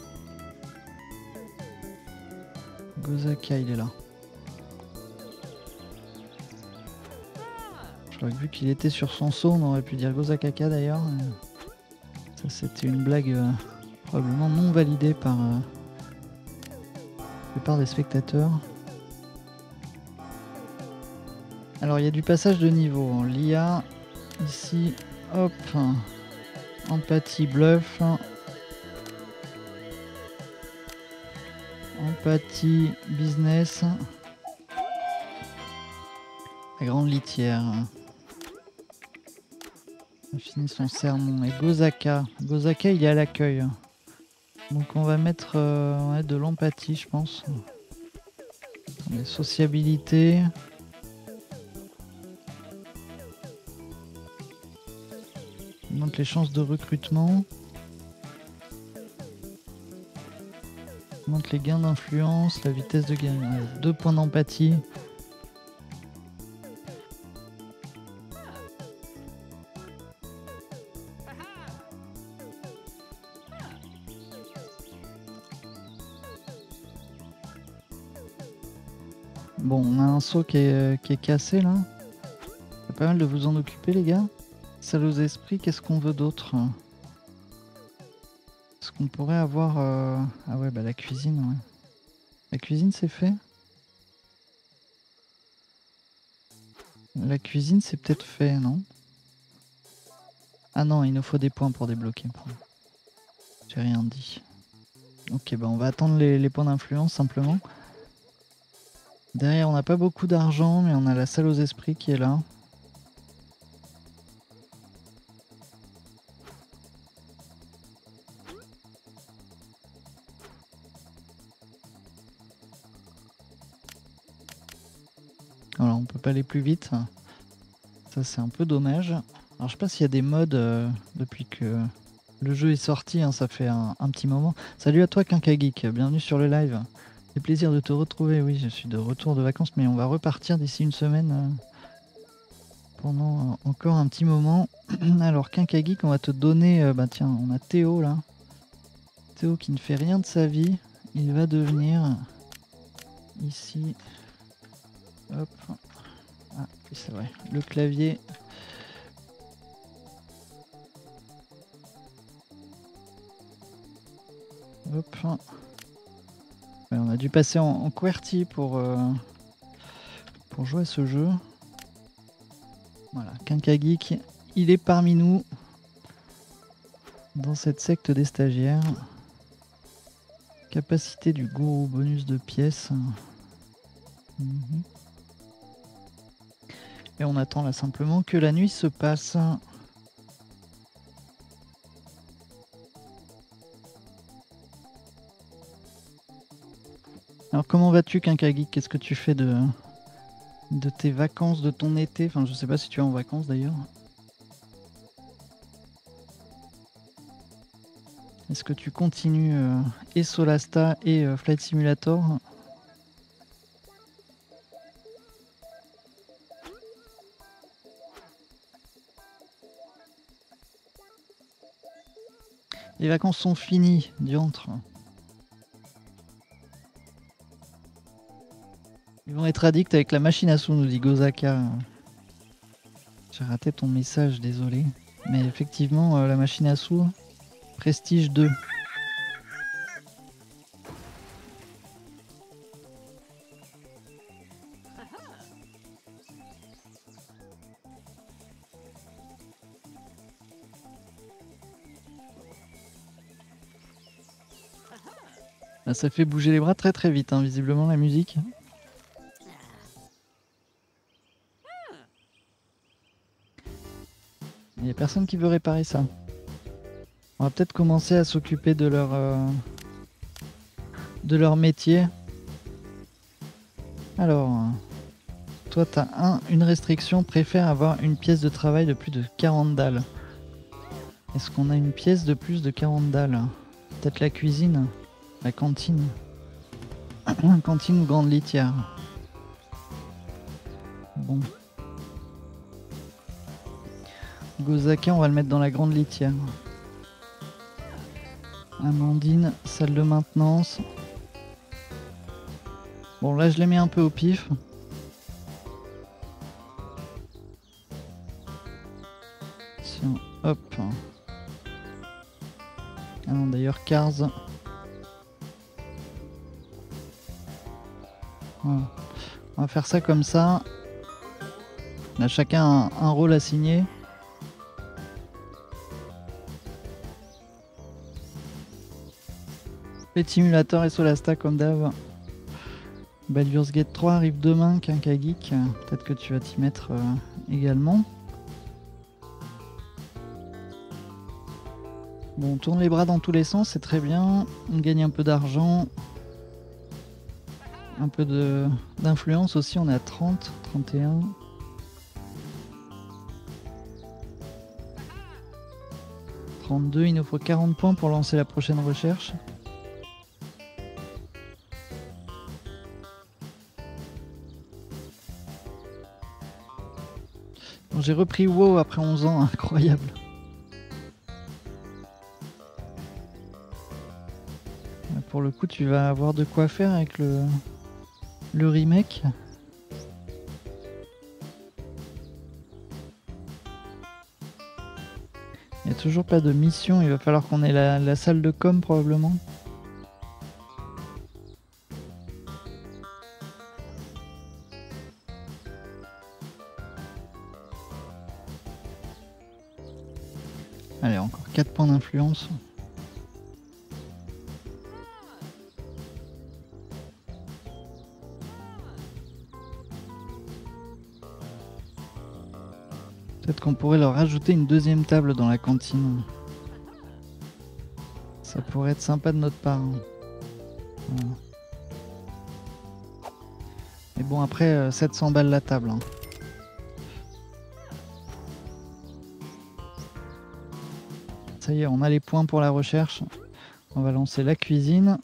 Gozaka il est là. Je crois que vu qu'il était sur son saut, on aurait pu dire Gozakaka d'ailleurs. Ça c'était une blague euh, probablement non validée par euh, la plupart des spectateurs. Alors il y a du passage de niveau. L'I A, ici, hop, empathie bluff. Empathie business. La grande litière. On finit son sermon. Et Gozaka. Gozaka, il est à l'accueil. Donc on va mettre euh, ouais, de l'empathie, je pense. Les sociabilités. On monte les chances de recrutement. On monte les gains d'influence, la vitesse de gain. Ouais, deux points d'empathie. Bon, on a un seau qui est, qui est cassé là. C'est pas mal de vous en occuper les gars. Salut aux esprits, qu'est-ce qu'on veut d'autre? Est-ce qu'on pourrait avoir... Euh... Ah ouais, bah la cuisine, ouais. La cuisine c'est fait. La cuisine c'est peut-être fait, non? Ah non, il nous faut des points pour débloquer. J'ai rien dit. Ok, bah on va attendre les, les points d'influence simplement. Derrière, on n'a pas beaucoup d'argent, mais on a la salle aux esprits qui est là. Voilà, on peut pas aller plus vite. Ça, c'est un peu dommage. Alors, je sais pas s'il y a des mods euh, depuis que le jeu est sorti, hein, ça fait un, un petit moment. Salut à toi, Quinca Geek, bienvenue sur le live. C'est plaisir de te retrouver. Oui, je suis de retour de vacances, mais on va repartir d'ici une semaine euh, pendant euh, encore un petit moment. Alors, Quinca Geek, on va te donner. Euh, bah tiens, on a Théo là. Théo qui ne fait rien de sa vie. Il va devenir ici. Hop. Ah, oui, c'est vrai. Le clavier. Hop. Ouais, on a dû passer en, en QWERTY pour, euh, pour jouer à ce jeu. Voilà, Quinca Geek, il est parmi nous dans cette secte des stagiaires. Capacité du gourou, bonus de pièces. Mmh. Et on attend là simplement que la nuit se passe. Alors comment vas-tu, Quinca Geek? Qu'est-ce que tu fais de, de tes vacances, de ton été? Enfin, je sais pas si tu es en vacances d'ailleurs. Est-ce que tu continues euh, et Solasta et euh, Flight Simulator? Les vacances sont finies, diantre. Ils vont être addicts avec la machine à sous, nous dit Gozaka. J'ai raté ton message, désolé. Mais effectivement, euh, la machine à sous, Prestige deux. Là, ça fait bouger les bras très très vite, hein, visiblement, la musique. Il n'y a personne qui veut réparer ça. On va peut-être commencer à s'occuper de leur euh, de leur métier. Alors, toi, tu as un, une restriction, préfère avoir une pièce de travail de plus de quarante dalles. Est-ce qu'on a une pièce de plus de quarante dalles? Peut-être la cuisine, la cantine. Cantine ou grande litière. Bon. Gozaka, on va le mettre dans la grande litière. Amandine, salle de maintenance. Bon, là, je les mets un peu au pif. Tiens, hop. Ah non, d'ailleurs, Cars. Voilà. On va faire ça comme ça. On a chacun un, un rôle assigné. Les simulateurs et Solasta comme d'hab. Baldur's Gate trois arrive demain, Quinca Geek. Peut-être que tu vas t'y mettre euh, également. Bon, on tourne les bras dans tous les sens, c'est très bien. On gagne un peu d'argent. Un peu de d'influence aussi, on est à trente, trente et un. trente-deux, il nous faut quarante points pour lancer la prochaine recherche. Bon, j'ai repris WoW après onze ans, incroyable. Pour le coup, tu vas avoir de quoi faire avec le, le remake. Il n'y a toujours pas de mission, il va falloir qu'on ait la, la salle de com probablement. Allez, encore quatre points d'influence. Peut-être qu'on pourrait leur rajouter une deuxième table dans la cantine. Ça pourrait être sympa de notre part. Voilà. Mais bon, après, sept cents balles la table. Hein. Ça y est, on a les points pour la recherche. On va lancer la cuisine.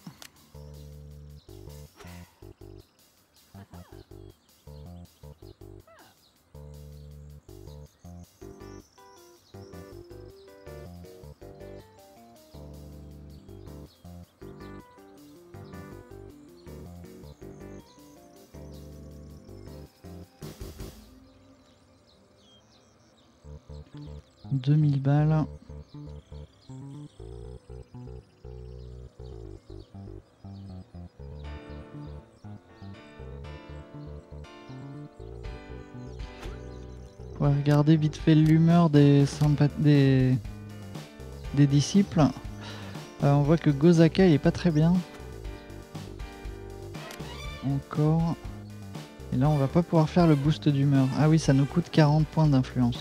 deux mille balles. On va regarder vite fait l'humeur des, des, des disciples. Euh, on voit que Gozaka il est pas très bien. Encore. Et là on va pas pouvoir faire le boost d'humeur. Ah oui, ça nous coûte quarante points d'influence.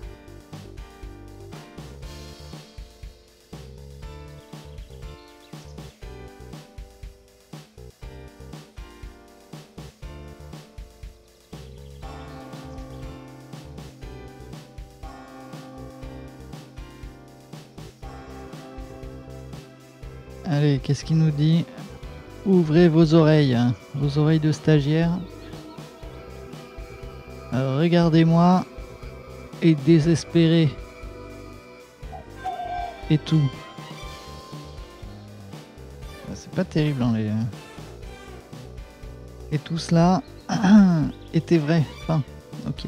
Allez, qu'est-ce qu'il nous dit? Ouvrez vos oreilles, hein, vos oreilles de stagiaire. Euh, Regardez-moi et désespéré. Et tout. C'est pas terrible, hein, les... Et tout cela était vrai. Enfin, ok.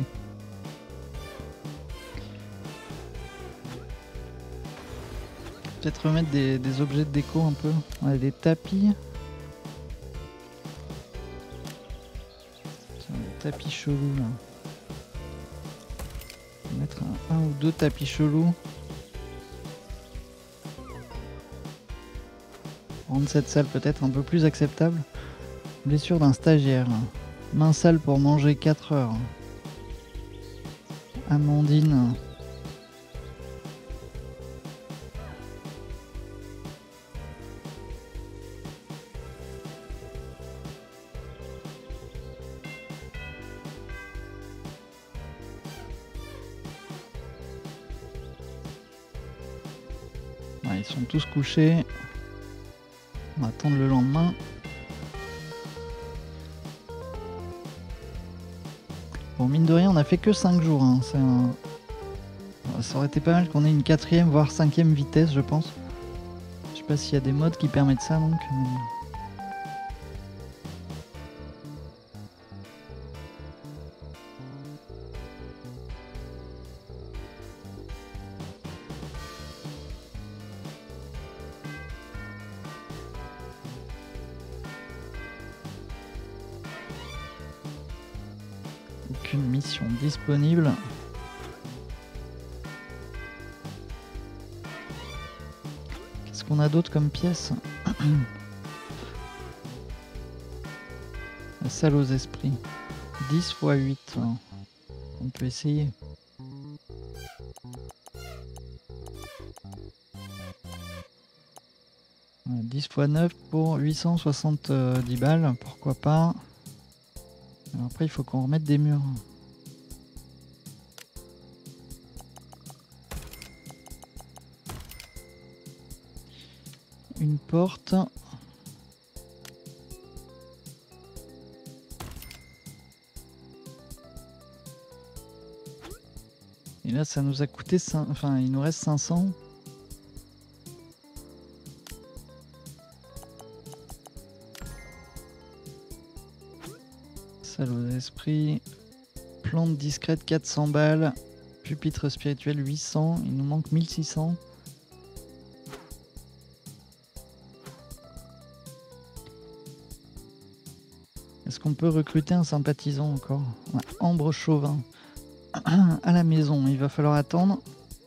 Peut-être remettre des, des objets de déco un peu. Ouais, des tapis. Tiens, des tapis chelous là. Mettre un, un ou deux tapis chelous. Rendre cette salle peut-être un peu plus acceptable. Blessure d'un stagiaire. Main sale pour manger quatre heures. Amandine. Ouais, ils sont tous couchés. On va attendre le lendemain. Bon, mine de rien, on a fait que cinq jours. Hein. Un... Ça aurait été pas mal qu'on ait une quatrième, voire cinquième vitesse, je pense. Je sais pas s'il y a des modes qui permettent ça, donc. Mais... aucune mission disponible. Qu'est-ce qu'on a d'autre comme pièce? La salle aux esprits. dix fois huit. On peut essayer. dix fois neuf pour huit cent soixante-dix balles, pourquoi pas. Alors après il faut qu'on remette des murs. Une porte. Et là ça nous a coûté cinq... enfin il nous reste cinq cents. Salle aux esprits, plante discrète quatre cents balles, pupitre spirituel huit cents, il nous manque mille six cents. Est-ce qu'on peut recruter un sympathisant encore? Ouais, Ambre Chauvin à la maison, il va falloir attendre.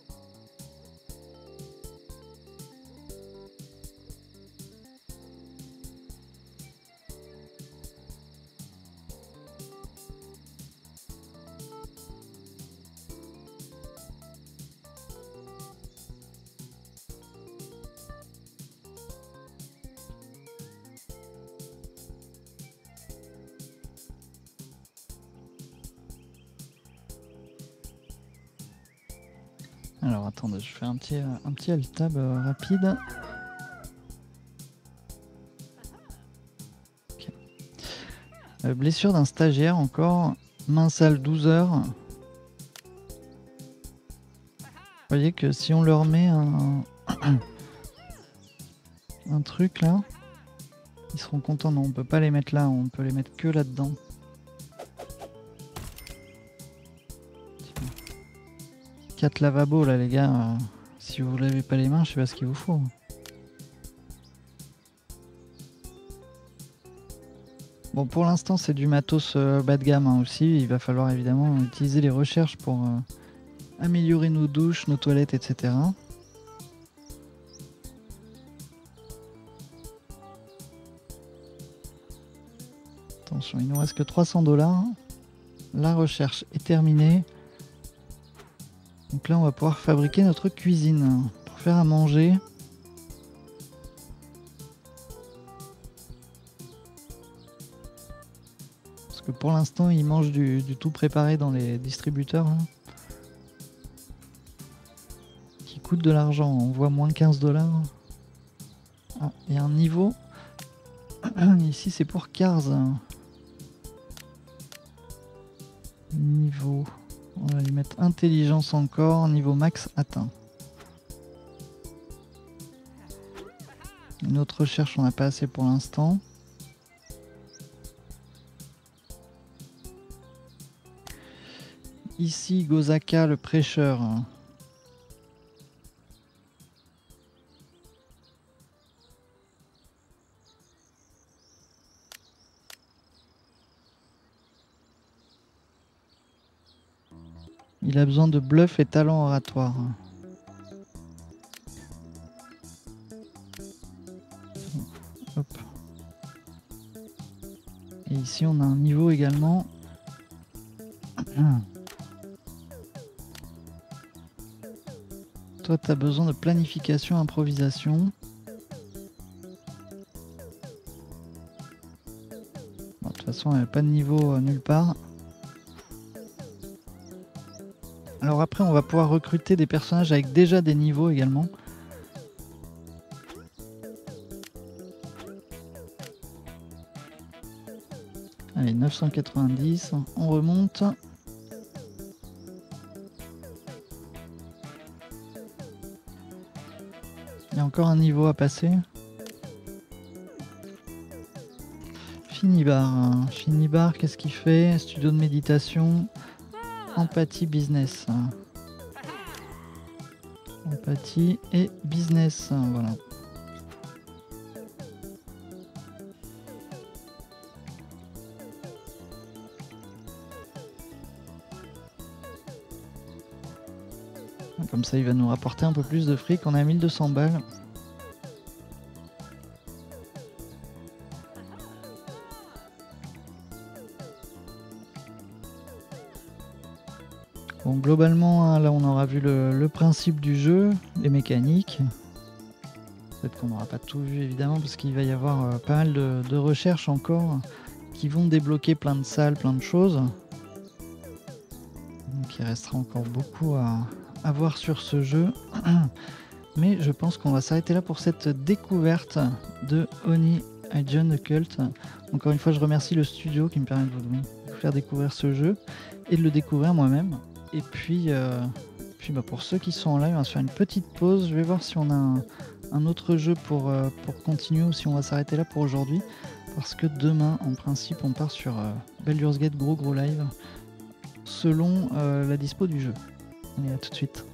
Alors attendez, je fais un petit, un petit alt tab euh, rapide. Okay. Euh, blessure d'un stagiaire encore, main sale douze heures. Vous voyez que si on leur met un, un truc là, ils seront contents. Non, on peut pas les mettre là, on peut les mettre que là-dedans. quatre lavabos là les gars, euh, si vous lavez pas les mains, je sais pas ce qu'il vous faut. Bon, pour l'instant c'est du matos euh, bas de gamme hein, aussi, il va falloir évidemment utiliser les recherches pour euh, améliorer nos douches, nos toilettes, et cetera. Attention, il nous reste que trois cents dollars. La recherche est terminée. Donc là on va pouvoir fabriquer notre cuisine pour faire à manger. Parce que pour l'instant ils mangent du, du tout préparé dans les distributeurs hein, qui coûte de l'argent. On voit moins quinze dollars. Ah, il y a un niveau. Ici c'est pour Cars. Niveau. On va lui mettre intelligence encore, niveau max atteint. Une autre recherche, on n'a pas assez pour l'instant. Ici, Gozaka, le prêcheur. Il a besoin de bluff et talent oratoire. Hop. Et ici on a un niveau également. Toi tu as besoin de planification, improvisation. Bon, de toute façon il n'y a pas de niveau euh, nulle part. Alors après on va pouvoir recruter des personnages avec déjà des niveaux également. Allez, neuf cent quatre-vingt-dix, on remonte. Il y a encore un niveau à passer. Finibar. Finibar, qu'est-ce qu'il fait? Studio de méditation. Empathie business. Empathie et business. Voilà. Comme ça, il va nous rapporter un peu plus de fric. On est à mille deux cents balles. Bon, globalement, hein, là, on aura vu le, le principe du jeu, les mécaniques. Peut-être qu'on n'aura pas tout vu, évidemment, parce qu'il va y avoir euh, pas mal de, de recherches encore qui vont débloquer plein de salles, plein de choses. Donc, il restera encore beaucoup à, à voir sur ce jeu. Mais je pense qu'on va s'arrêter là pour cette découverte de Oni Agent Occult. Encore une fois, je remercie le studio qui me permet de vous faire découvrir ce jeu et de le découvrir moi-même. Et puis, euh, puis bah pour ceux qui sont en live, on va se faire une petite pause. Je vais voir si on a un, un autre jeu pour, euh, pour continuer ou si on va s'arrêter là pour aujourd'hui. Parce que demain, en principe, on part sur euh, Baldur's Gate gros gros live selon euh, la dispo du jeu. Allez, à tout de suite.